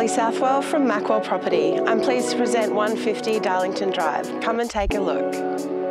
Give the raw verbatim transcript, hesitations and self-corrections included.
Nathalie Southwell from Macwell Property. I'm pleased to present one fifty Darlington Drive. Come and take a look.